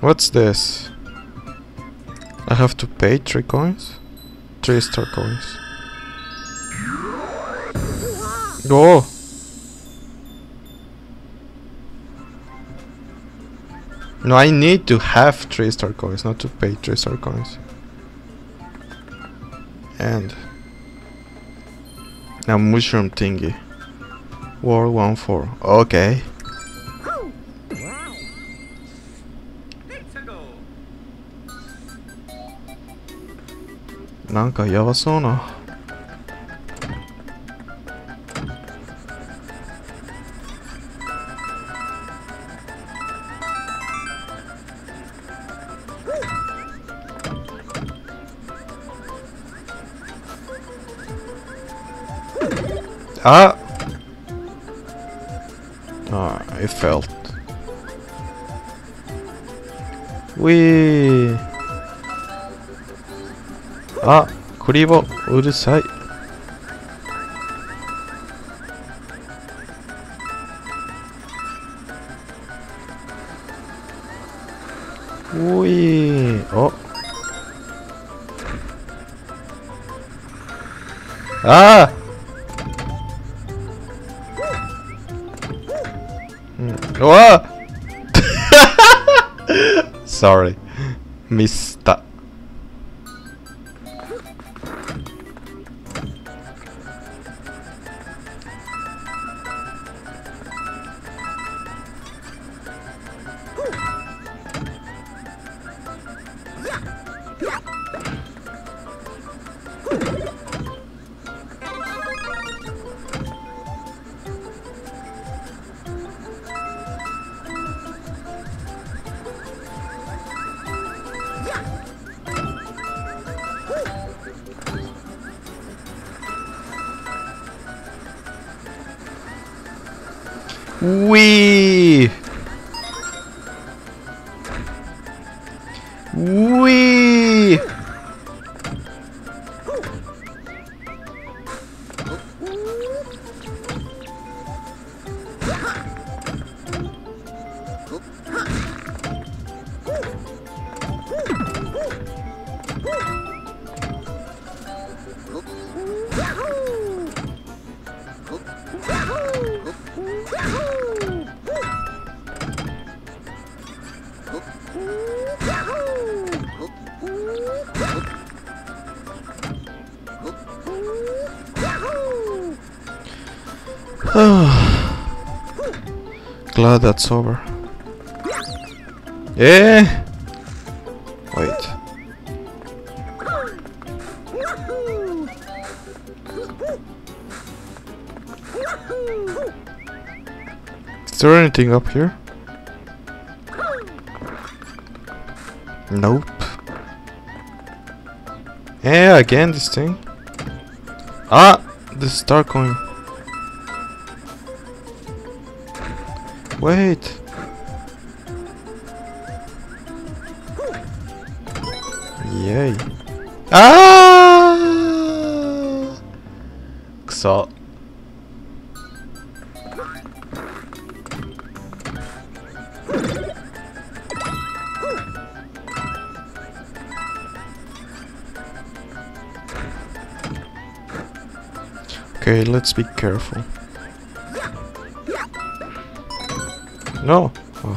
What's this? I have to pay 3 coins? 3 star coins. Go! No, I need to have 3 star coins, not to pay 3 star coins. And a mushroom thingy. World 1-4. Okay. なんかやばそうな。Ah! Ah, I felt. Wee! あ、クリボうるさい。おい、お。ああ。うわ。Sorry, ミスった。Wee! Wee! Glad that's over. Yeah. Wait. Is there anything up here? Nope. Yeah, again this thing. Ah, the star coin. Wait. Yay. Ah! So. Okay, let's be careful. No. Oh.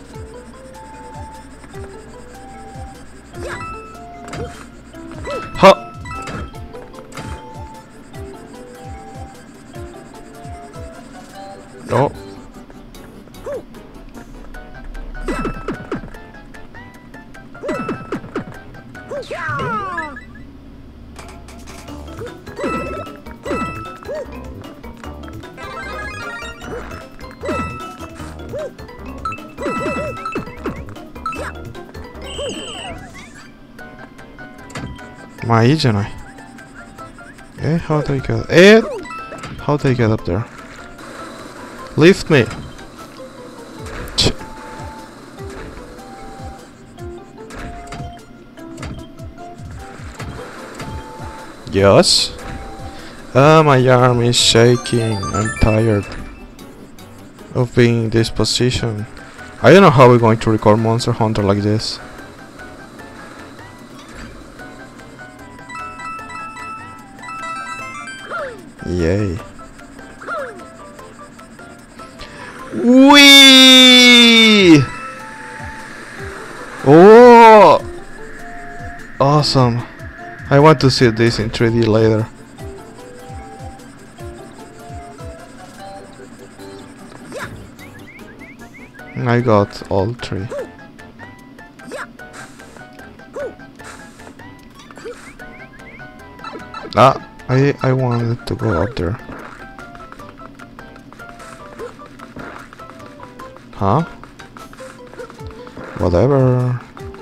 Ha. No. My agent, eh? How do I get? Eh? How do I get up there? Lift me. Yes. My arm is shaking. I'm tired of being in this position. I don't know how we're going to record Monster Hunter like this. Yay. Whee! Oh! Awesome. I want to see this in 3D later. I got all three. Ah, I wanted to go up there. Huh? Whatever.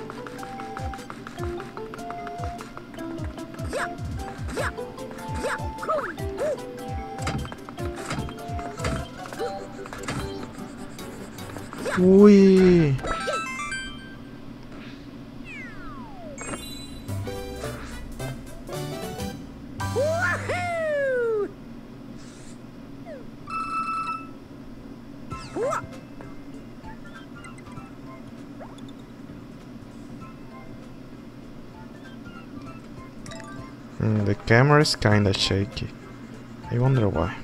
Wee. The camera is kinda shaky. I wonder why.